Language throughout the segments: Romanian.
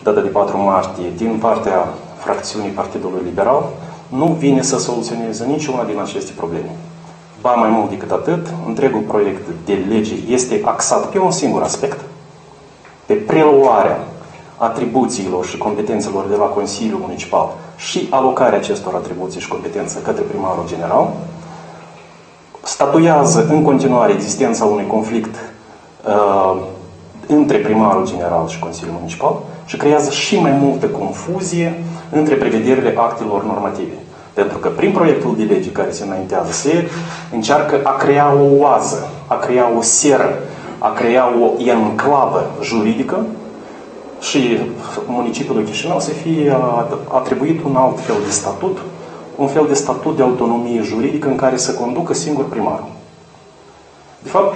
data de 4 martie din partea fracțiunii Partidului Liberal nu vine să soluționeze niciuna din aceste probleme. Ba mai mult decât atât, întregul proiect de lege este axat pe un singur aspect, pe preluarea atribuțiilor și competențelor de la Consiliul Municipal și alocarea acestor atribuții și competențe către primarul general, statuează în continuare existența unui conflict între primarul general și Consiliul Municipal și creează și mai multă confuzie între prevederile actelor normative. Pentru că prin proiectul de lege care se înaintează se încearcă a crea o oază, a crea o seră, a crea o enclavă juridică și municipiului Chișinău să fie atribuit un alt fel de statut, un fel de statut de autonomie juridică în care să conducă singur primarul. De fapt,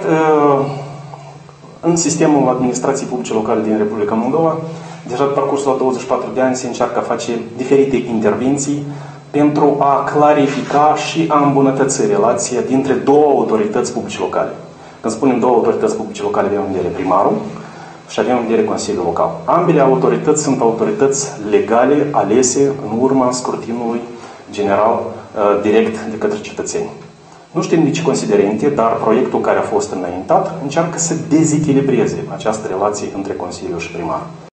în sistemul administrației publice locale din Republica Moldova, deja pe parcursul la 24 de ani se încearcă a face diferite intervenții pentru a clarifica și a îmbunătăți relația dintre două autorități publice locale. Când spunem două autorități publice locale, avem în vedere primarul și avem în vedere Consiliul Local. Ambele autorități sunt autorități legale alese în urma scrutinului general direct de către cetățeni. Nu știm de ce considerente, dar proiectul care a fost înaintat încearcă să dezechilibreze această relație între Consiliu și primar.